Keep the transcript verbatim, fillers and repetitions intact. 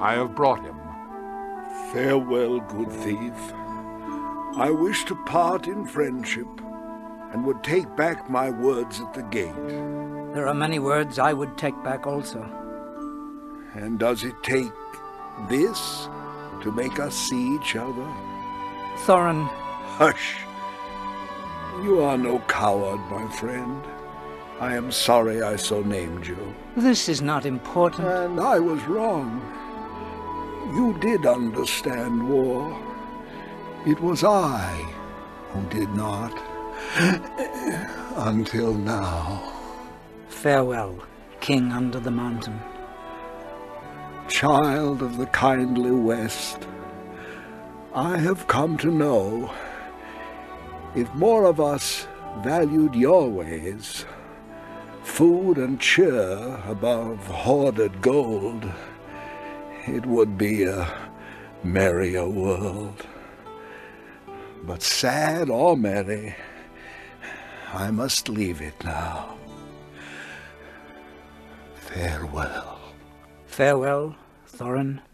I have brought him. Farewell, good thief. I wish to part in friendship, and would take back my words at the gate. There are many words I would take back also. And does it take this to make us see each other? Thorin. Hush. You are no coward, my friend. I am sorry I so named you. This is not important. And I was wrong. You did understand war. It was I who did not. Until now. Farewell, King under the mountain. Child of the kindly West, I have come to know, if more of us valued your ways, food and cheer above hoarded gold, it would be a merrier world. But sad or merry, I must leave it now. Farewell. Farewell, Thorin.